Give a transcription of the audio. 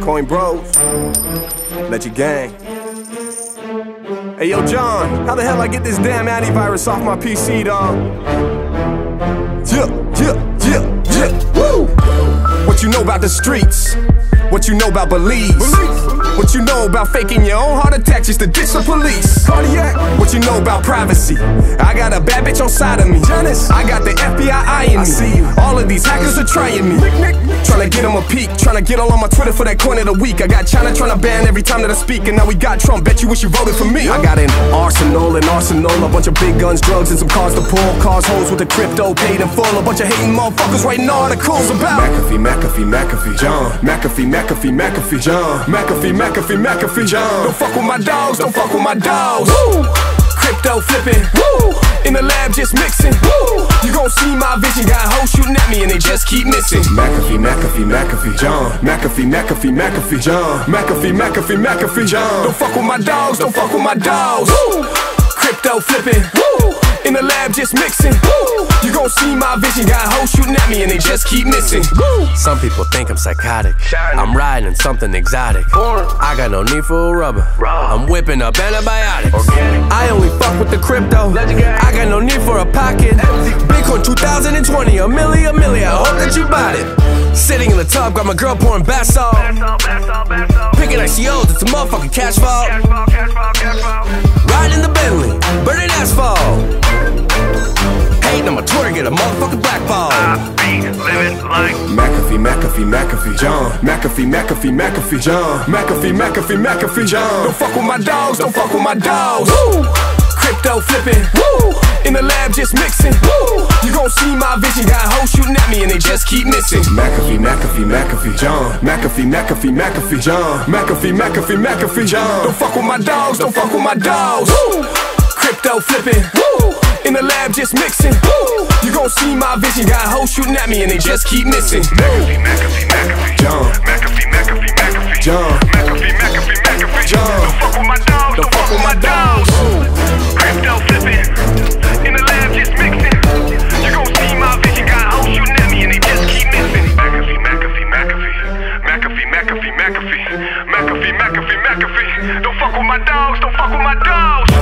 Coin Bros, Legend Gang. Hey yo, John, how the hell I get this damn antivirus off my PC, dawg? Woo! What you know about the streets? What you know about Belize? What you know about faking your own heart attack just to ditch the police? Cardiac. What you know about privacy? I got a bad bitch on side of me. Janice. I got the FBI eyeing me. I see you. All of these hackers are trying me. Trying to get them a peek. Trying to get all on my Twitter for that coin of the week. I got China trying to ban every time that I speak. And now we got Trump. Bet you wish you voted for me. I got an arsenal, a bunch of big guns, drugs, and some cars to pull. Cars, hoes with the crypto paid in full. A bunch of hating motherfuckers writing articles about McAfee, John. McAfee, John. McAfee, John. Don't fuck with my dogs, don't fuck with my dogs. Woo! Crypto flipping, woo! In the lab just mixing, woo! You gon' see my vision, got hoes shooting at me and they just keep missing. McAfee, John. McAfee, John. McAfee, John. Don't fuck with my dogs, don't fuck with my dogs. Woo! Crypto flipping, woo! In the lab just mixing, woo! You gon' see my vision, got hoes shooting at me and they just keep missing. Woo! Some people think I'm psychotic. I'm riding in something exotic. I got no need for a rubber. I'm whipping up antibiotics. I only fuck with the crypto. I got no need for a pocket. Bitcoin 2020, a milli. I hope that you bought it. Sitting in the tub, got my girl pouring bath salt. Picking ICOs, it's a motherfucking cash vault. Riding in the Bentley, burning asphalt. Hating on my Twitter, get a motherfucking blackball. McAfee, John. McAfee, John. McAfee, John. Don't fuck with my dogs, don't fuck with my dogs. Woo! Crypto flipping, woo! In the lab just mixing, woo! You gon' see my vision, got hoes shooting at me and they just keep missing. McAfee, John. McAfee, John. McAfee, John. Don't fuck with my dogs, don't fuck with my dogs. Woo! Crypto flipping, woo! In the lab just mixing, woo! You gon' see my vision, got hoes shooting at me and they just keep missing. McAfee, John. McAfee, John. McAfee, John. Don't fuck with my dogs, don't fuck with my dogs. Crypto flipping, in the lab just mixing. You gon' see my vision, got hoes shooting at me and they just keep missing. McAfee. Don't fuck with my dogs, don't fuck with my dogs.